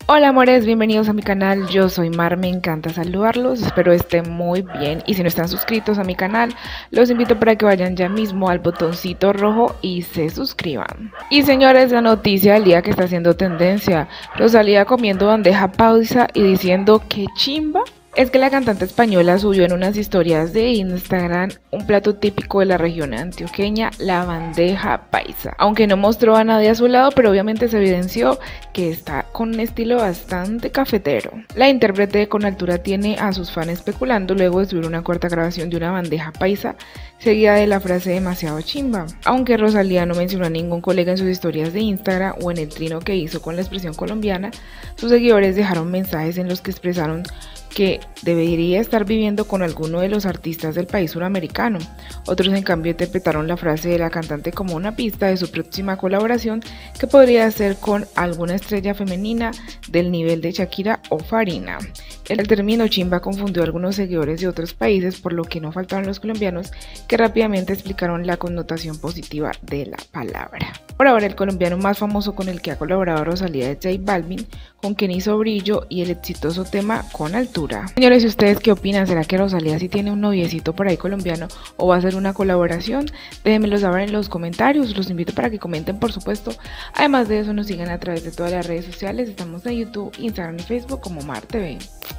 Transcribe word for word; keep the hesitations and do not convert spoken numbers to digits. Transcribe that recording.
Hola amores, bienvenidos a mi canal, yo soy Mar, me encanta saludarlos, espero estén muy bien y si no están suscritos a mi canal, los invito para que vayan ya mismo al botoncito rojo y se suscriban. Y señores, la noticia del día que está haciendo tendencia, Rosalía comiendo bandeja paisa y diciendo que chimba. Es que la cantante española subió en unas historias de Instagram un plato típico de la región antioqueña, la bandeja paisa. Aunque no mostró a nadie a su lado, pero obviamente se evidenció que está con un estilo bastante cafetero. La intérprete con altura tiene a sus fans especulando luego de subir una corta grabación de una bandeja paisa, seguida de la frase demasiado chimba. Aunque Rosalía no mencionó a ningún colega en sus historias de Instagram o en el trino que hizo con la expresión colombiana, sus seguidores dejaron mensajes en los que expresaron que debería estar viviendo con alguno de los artistas del país suramericano. Otros en cambio interpretaron la frase de la cantante como una pista de su próxima colaboración que podría ser con alguna estrella femenina del nivel de Shakira o Farina. El término chimba confundió a algunos seguidores de otros países, por lo que no faltaron los colombianos que rápidamente explicaron la connotación positiva de la palabra. Por ahora el colombiano más famoso con el que ha colaborado Rosalía es J Balvin, con quien hizo Brillo y el exitoso tema Con Altura. Señores, ¿y ustedes qué opinan? ¿Será que Rosalía sí tiene un noviecito por ahí colombiano o va a ser una colaboración? Déjenmelo saber en los comentarios, los invito para que comenten por supuesto. Además de eso nos sigan a través de todas las redes sociales, estamos en YouTube, Instagram y Facebook como Mar T V.